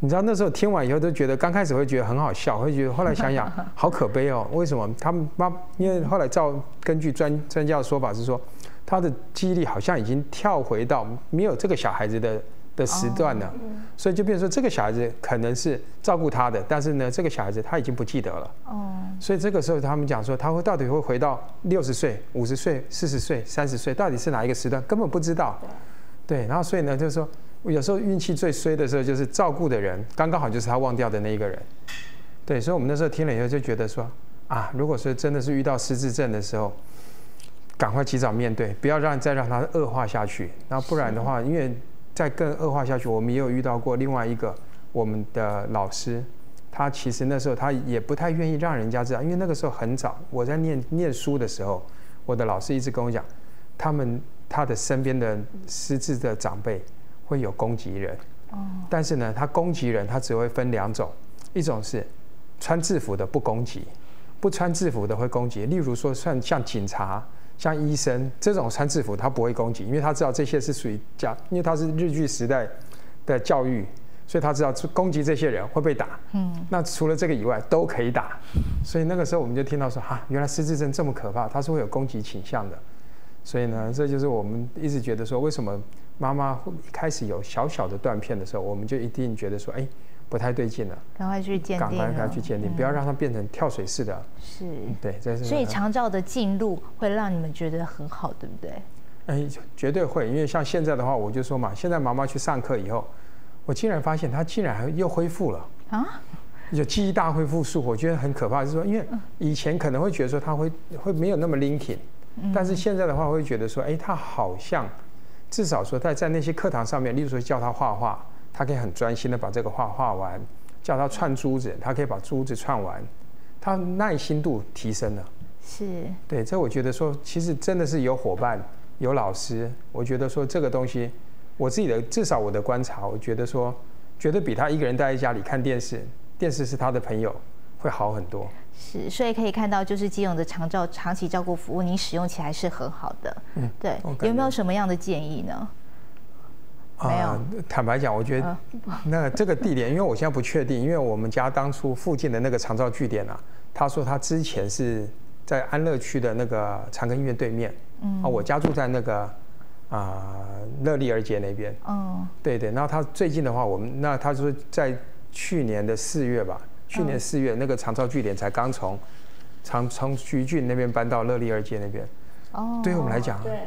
你知道那时候听完以后都觉得，刚开始会觉得很好笑，会觉得后来想想好可悲哦。为什么他们因为后来根据专家的说法是说，他的记忆力好像已经跳回到没有这个小孩子的时段了，所以就变成说这个小孩子可能是照顾他的，但是呢，这个小孩子他已经不记得了。所以这个时候他们讲说，他到底会回到60岁、50岁、40岁、30岁，到底是哪一个时段，根本不知道。对，然后所以呢，就是说。有时候运气最衰的时候，就是照顾的人刚刚好就是他忘掉的那一个人。对，所以我们那时候听了以后就觉得说，啊，如果说真的是遇到失智症的时候，赶快及早面对，不要再让它恶化下去。然后不然的话，因为再更恶化下去，我们也有遇到过另外一个我们的老师，他其实那时候他也不太愿意让人家知道，因为那个时候很早，我在念书的时候，我的老师一直跟我讲，他的身边的失智的长辈。会有攻击人，但是呢，他攻击人，他只会分2种，一种是穿制服的不攻击，不穿制服的会攻击。例如说，像警察、像医生这种穿制服，他不会攻击，因为他知道这些是属于因为他是日据时代的教育，所以他知道攻击这些人会被打。那除了这个以外都可以打。所以那个时候我们就听到说，原来失智症这么可怕，它是会有攻击倾向的。所以呢，这就是我们一直觉得说，为什么妈妈一开始有小小的断片的时候，我们就一定觉得说，不太对劲了， 赶快去鉴定， 赶快去鉴定，不要让它变成跳水式的。 是， 对，这是。 所以长照的进入会让你们觉得很好，对不对？ 绝对会，因为像现在的话，我就说嘛，现在妈妈去上课以后，我竟然发现她竟然又恢复了啊！有记忆大恢复术，我觉得很可怕，就是说，因为以前可能会觉得说她会没有那么 linking。但是现在的话，会觉得说，他好像至少说在那些课堂上面，例如说叫他画画，他可以很专心的把这个画完；叫他串珠子，他可以把珠子串完，他耐心度提升了。 是， 对，这我觉得说，其实真的是有伙伴、有老师，我觉得说这个东西，我自己的至少我的观察，我觉得说，绝对比他一个人待在家里看电视，电视是他的朋友，会好很多。 是，所以可以看到，就是基隆的长期照顾服务，你使用起来是很好的。对，有没有什么样的建议呢？没有。 坦白讲，我觉得那这个地点，因为我现在不确定，因为我们家当初附近的那个长照据点啊，他说他之前是在安乐区的那个长庚医院对面。我家住在那个乐利二街那边。对，然后他最近的话，他说在去年的4月吧。去年4月，那个长照据点才刚从橘郡那边搬到乐利二街那边。对于我们来讲， 对，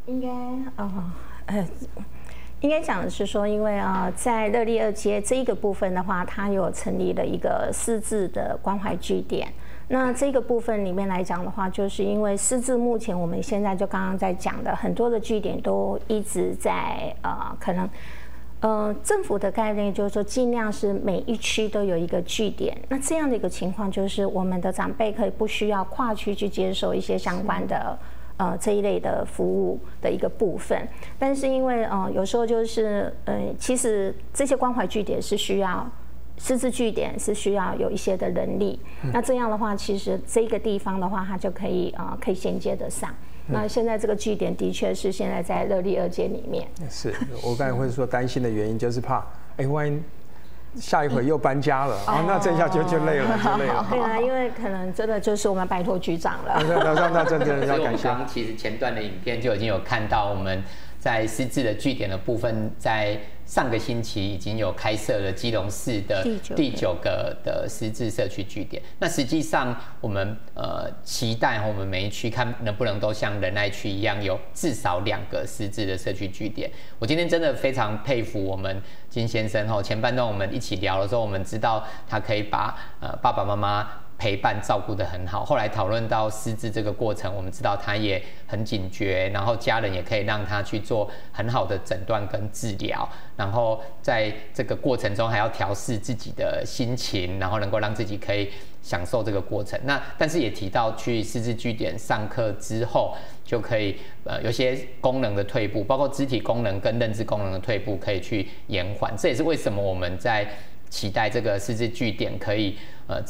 应该讲的是说，因为在乐利二街这一个部分的话，它有成立了一个失智的关怀据点。那这个部分里面来讲的话，就是因为失智，目前我们现在就刚刚在讲的很多的据点都一直在可能。政府的概念就是说，尽量是每一区都有一个据点。那这样的一个情况，就是我们的长辈可以不需要跨区去接受一些相关的这一类的服务的一个部分。但是因为有时候就是其实这些关怀据点是需要失智据点是需要有一些的人力。那这样的话，其实这个地方的话，它就可以衔接得上。那现在这个据点的确是现在在乐利二街里面。是我刚才会说担心的原因，就是怕万一下一回又搬家了，那这下就累了，就累了。 对啊，因为可能真的就是我们拜托局长了。 那真的要感谢。 刚其实前段的影片就已经有看到我们在失智的据点的部分，在上个星期已经有开设了基隆市的第9个的失智社区据点。那实际上我们期待我们每一区看能不能都像仁爱区一样有至少2个失智的社区据点。我今天真的非常佩服我们金先生前半段我们一起聊的时候，我们知道他可以把爸爸妈妈陪伴照顾得很好。后来讨论到失智这个过程，我们知道他也很警觉，然后家人也可以让他去做很好的诊断跟治疗，然后在这个过程中还要调适自己的心情，然后能够让自己可以享受这个过程。那但是也提到去失智据点上课之后，就可以有些功能的退步，包括肢体功能跟认知功能的退步可以去延缓。这也是为什么我们在期待这个失智据点可以在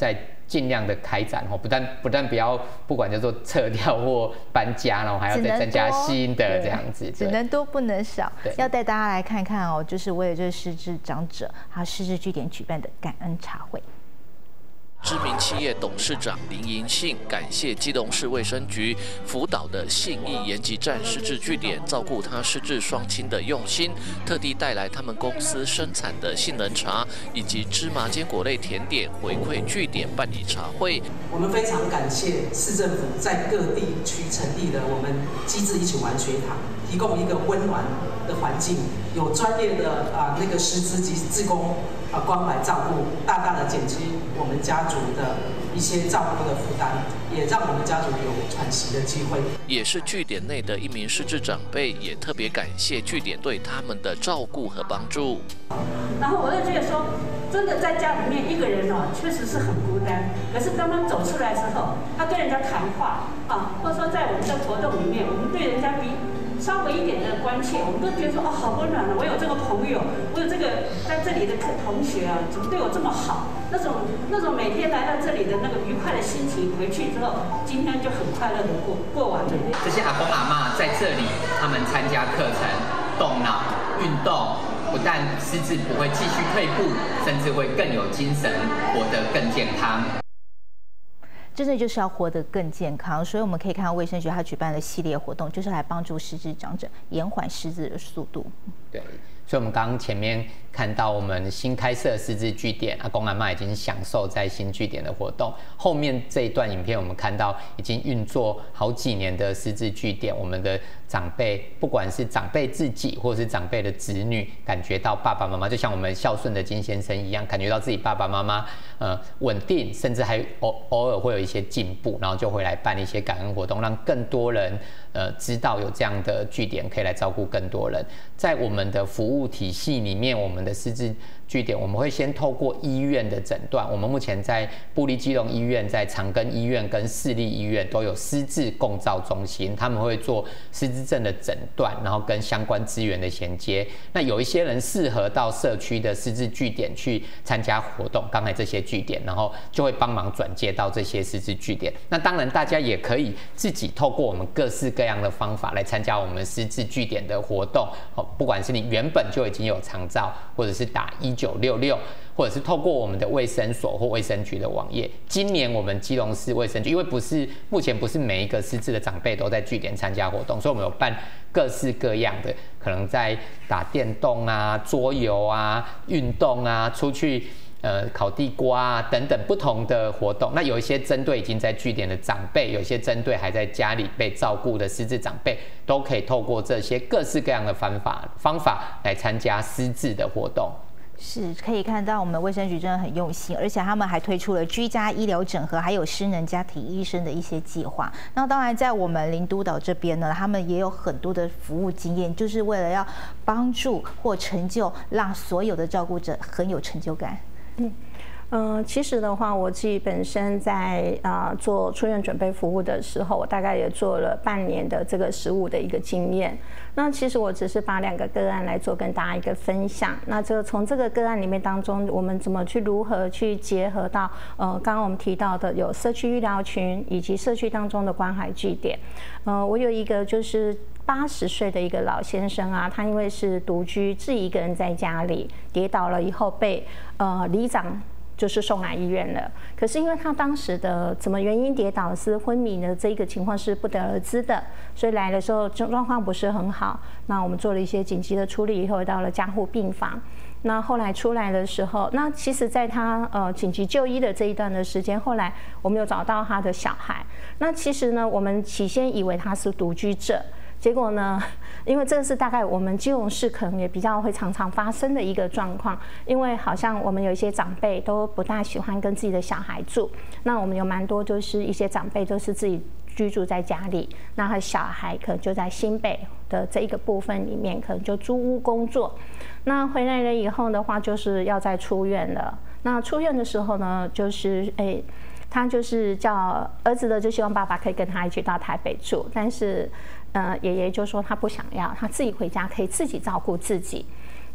尽量的开展不但不要不管叫做撤掉或搬家，然后还要再增加新的这样子， 只能多不能少。要带大家来看看就是为了这失智长者还有失智据点举办的感恩茶会。 知名企业董事长林银信感谢基隆市卫生局辅导的信义延吉站失智据点照顾他失智双亲的用心，特地带来他们公司生产的杏仁茶以及芝麻坚果类甜点回馈据点办理茶会。 我们非常感谢市政府在各地区成立了我们机智一起玩学堂，提供一个温暖的环境，有专业的那个师资及志工关怀照顾，大大的减轻我们家族的一些照顾的负担，也让我们家族有喘息的机会。 也是据点内的一名失智长辈，也特别感谢据点对他们的照顾和帮助。 然后我就觉得说，真的在家里面一个人确实是很孤单。可是当他走出来之后，他跟人家谈话或者说在我们的活动里面，我们对人家稍微一点的关切，我们都觉得说好温暖了。我有这个朋友，我有这个在这里的同学怎么对我这么好？那种每天来到这里的那个愉快的心情，回去之后，今天就很快乐的过完了。 这些阿公阿嬷在这里，他们参加课程、动脑、运动，不但失智不会继续退步，甚至会更有精神，活得更健康。 真的就是要活得更健康，所以我们可以看到卫生局它举办的系列活动，就是来帮助失智长者延缓失智的速度。 对，所以我们刚刚前面看到我们新开设失智据点，阿公阿嬷已经享受在新据点的活动。后面这一段影片，我们看到已经运作好几年的失智据点，我们的长辈，不管是长辈自己或是长辈的子女，感觉到爸爸妈妈就像我们孝顺的金先生一样，感觉到自己爸爸妈妈稳定，甚至还偶尔会有一些进步，然后就会来办一些感恩活动，让更多人知道有这样的据点可以来照顾更多人。在我们的服务体系里面，我们的失智据点，我们会先透过医院的诊断。我们目前在部立基隆医院、在长庚医院跟市立医院都有失智共照中心，他们会做失智症的诊断，然后跟相关资源的衔接。那有一些人适合到社区的失智据点去参加活动，刚才这些据点，然后就会帮忙转接到这些失智据点。那当然，大家也可以自己透过我们各式各样的方法来参加我们失智据点的活动。不管是你原本就已经有长照，或者是打1966，或者是透过我们的卫生所或卫生局的网页。今年我们基隆市卫生局，因为目前不是每一个失智的长辈都在据点参加活动，所以我们有办各式各样的，可能在打电动啊、桌游啊、运动啊、出去烤地瓜啊等等不同的活动。那有一些针对已经在据点的长辈，有一些针对还在家里被照顾的失智长辈，都可以透过这些各式各样的方法来参加失智的活动。 是可以看到我们的卫生局真的很用心，而且他们还推出了居家医疗整合，还有失能家庭医生的一些计划。那当然，在我们林督导这边呢，他们也有很多的服务经验，就是为了要帮助或成就，让所有的照顾者很有成就感。 其实的话，我自己本身在做出院准备服务的时候，我大概也做了半年的这个实务的一个经验。那其实我只是把2个个案来做跟大家一个分享。那从这个个案里面当中，我们怎么如何去结合到刚刚我们提到的有社区医疗群以及社区当中的关怀据点。我有一个就是80岁的一个老先生啊，他因为是独居，自己一个人在家里跌倒了以后被里长就是送来医院了。可是因为他当时的怎么原因跌倒是昏迷的这一个情况是不得而知的，所以来的时候状况不是很好。那我们做了一些紧急的处理以后，到了加护病房。那后来出来的时候，那其实在他紧急就医的这一段的时间，后来我们有找到他的小孩。那其实呢，我们起先以为他是独居者。结果呢，因为这个是大概我们基隆市可能也比较会常常发生的一个状况，因为好像我们有一些长辈都不大喜欢跟自己的小孩住，那我们有蛮多就是一些长辈都是自己居住在家里，那他小孩可能就在新北的这一个部分里面，可能就租屋工作。那回来了以后的话，就是要再出院了。那出院的时候呢，就是他就是叫儿子的，就希望爸爸可以跟他一起到台北住，但是爷爷就说他不想要，他自己回家可以自己照顾自己。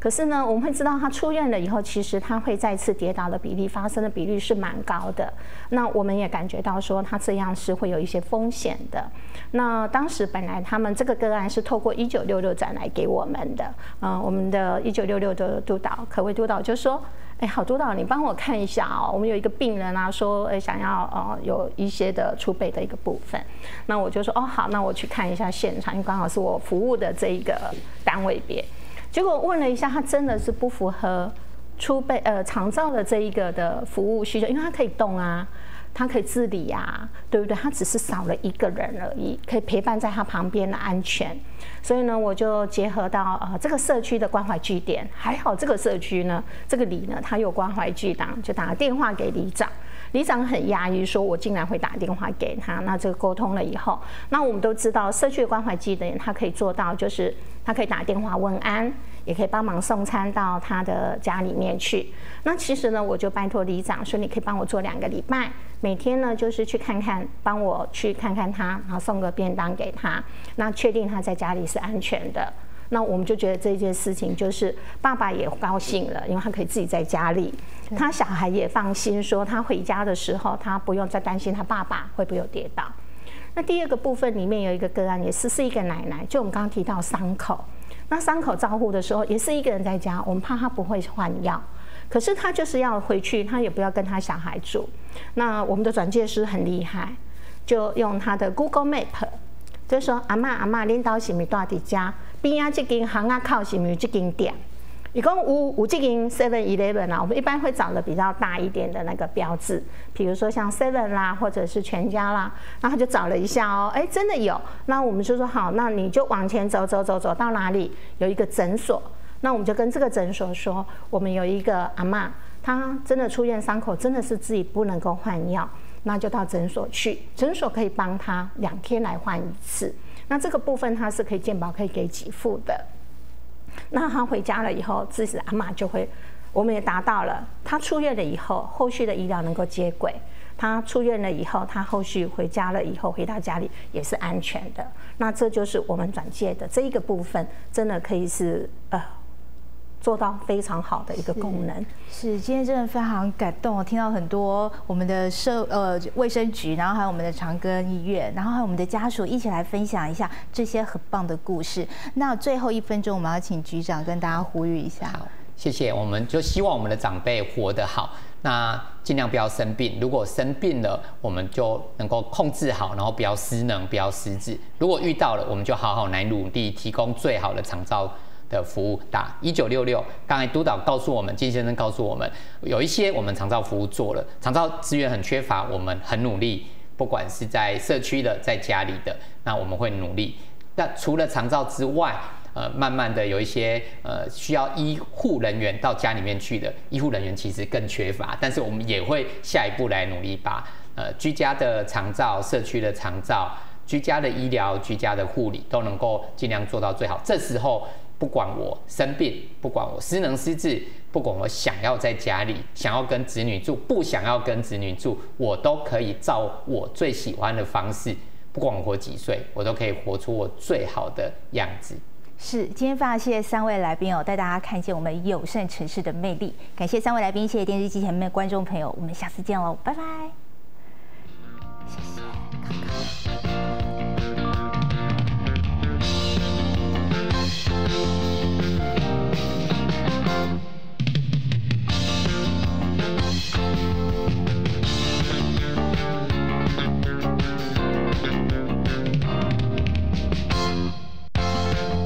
可是呢，我们会知道他出院了以后，其实他会再次跌倒的比例发生的比率是蛮高的。那我们也感觉到说他这样是会有一些风险的。那当时本来他们这个个案是透过1966展来给我们的，我们的1966的督导可谓督导就说。好，督导，你帮我看一下哦。我们有一个病人啊，说想要有一些的储备的一个部分。那我就说好，那我去看一下现场，因为刚好是我服务的这一个单位别。结果问了一下，他真的是不符合储备长照的这一个的服务需求，因为他可以动啊。他可以自理啊，对不对？他只是少了一个人而已，可以陪伴在他旁边的安全。所以呢，我就结合到这个社区的关怀据点，还好这个社区呢，这个里呢，他有关怀据档，就打个电话给里长。里长很压抑，说我竟然会打电话给他。那这个沟通了以后，那我们都知道社区的关怀据点，他可以做到，就是他可以打电话问安。也可以帮忙送餐到他的家里面去。那其实呢，我就拜托里长说，你可以帮我做2个礼拜，每天呢就是去看看，帮我去看看他，然后送个便当给他，那确定他在家里是安全的。那我们就觉得这件事情就是爸爸也高兴了，因为他可以自己在家里，他小孩也放心，说他回家的时候，他不用再担心他爸爸会不会有跌倒。那第2个部分里面有一个个案，也是一个奶奶，就我们刚刚提到伤口。那伤口照护的时候，也是一个人在家，我们怕他不会换药，可是他就是要回去，他也不要跟他小孩住。那我们的转介师很厉害，就用他的 Google Map， 就说阿嬷，恁家是不是住在家？边啊这间巷仔口是不是这间店？一共有这间 7-Eleven 啊，我们一般会找的比较大一点的那个标志，比如说像 7 啦，或者是全家啦，然后他就找了一下哦，真的有，那我们就说好，那你就往前走到哪里有一个诊所，那我们就跟这个诊所说，我们有一个阿嬷，她真的出现伤口，真的是自己不能够换药，那就到诊所去，诊所可以帮她2天来换一次，那这个部分它是可以健保可以给给付的。那他回家了以后，自己阿嬷就会，我们也达到了。他出院了以后，后续的医疗能够接轨。他出院了以后，他后续回家了以后，回到家里也是安全的。那这就是我们转介的这一个部分，真的可以是做到非常好的一个功能。 是，今天真的非常感动，听到很多我们的卫生局，然后还有我们的长庚医院，然后还有我们的家属一起来分享一下这些很棒的故事。那最后1分钟，我们要请局长跟大家呼吁一下。 好，谢谢。我们就希望我们的长辈活得好，那尽量不要生病。如果生病了，我们就能够控制好，然后不要失能，不要失智。如果遇到了，我们就好好来努力，提供最好的长照的服务。打1966，刚才督导告诉我们，金先生告诉我们，有一些我们长照服务做了，长照资源很缺乏，我们很努力，不管是在社区的，在家里的，那我们会努力。那除了长照之外，慢慢的有一些需要医护人员到家里面去的，医护人员其实更缺乏，但是我们也会下一步来努力把居家的长照、社区的长照、居家的医疗、居家的护理都能够尽量做到最好。这时候不管我生病，不管我失能失智，不管我想要在家里，想要跟子女住，不想要跟子女住，我都可以照我最喜欢的方式，不管我活几岁，我都可以活出我最好的样子。 是，今天非常谢谢3位来宾带大家看见我们友善城市的魅力。感谢3位来宾，谢谢电视机前面的观众朋友，我们下次见喽，拜拜。